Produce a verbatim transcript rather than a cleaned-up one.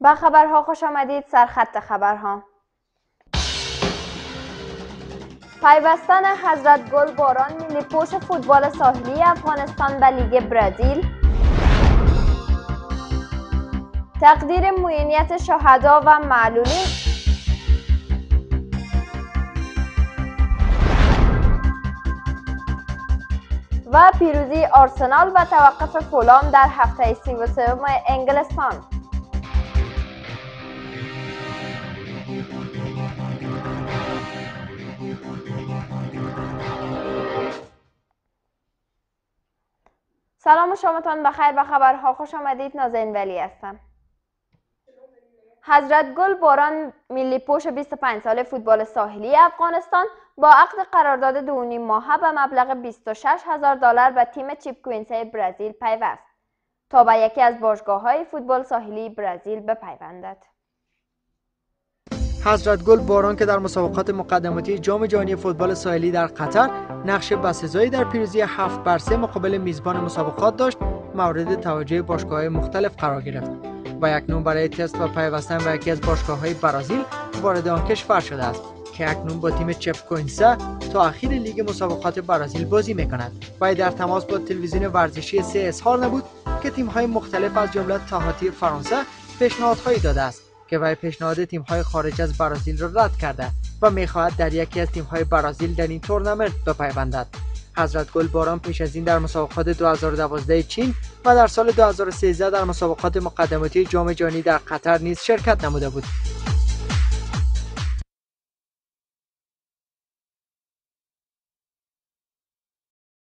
با خبرها خوش آمدید. سرخط خبرها: پیوستن حضرتگل باران ملی پوش فوتبال ساحلی افغانستان به لیگ برزیل، تقدیر معینیت شهدا و معلولین، و پیروزی آرسنال و توقف فولام در هفته سی و سوم انگلستان. سلام و شامتان بخیر. به خبرها خوش آمدید. نازنین ولی هستم. حضرتگل باران ملی پوش بیست و پنج ساله فوتبال ساحلی افغانستان با عقد قرارداد دو و نیم ماهه به مبلغ بیست و شش هزار دلار به تیم چیپکوینسای برزیل پیوست تا به یکی از باشگاه‌های فوتبال ساحلی برزیل بپیوندد. حضرتگل باران که در مسابقات مقدماتی جام جهانی فوتبال ساحلی در قطر نقش بسزایی در پیروزی هفت بر سه مقابل میزبان مسابقات داشت، مورد توجه باشگاه‌های مختلف قرار گرفت و اکنون برای تست و پیوستن به یکی از باشگاه‌های برزیل وارد آن کشور شده است که اکنون با تیم چیپکوینسا تا اخیر لیگ مسابقات برزیل بازی می‌کند. و در تماس با تلویزیون ورزشی سه اظهار نمود که تیم‌های مختلف از جمله تاهاتی فرانسه پیشنهادهایی داده است که وی پیشنهاد تیم‌های خارج از برزیل را رد کرده و می‌خواهد در یکی از تیم‌های برزیل در این تورنمنت بپیوندد. حضرتگل باران پیش از این در مسابقات دو هزار و دوازده چین و در سال دو هزار و سیزده در مسابقات مقدماتی جام جهانی در قطر نیز شرکت نموده بود.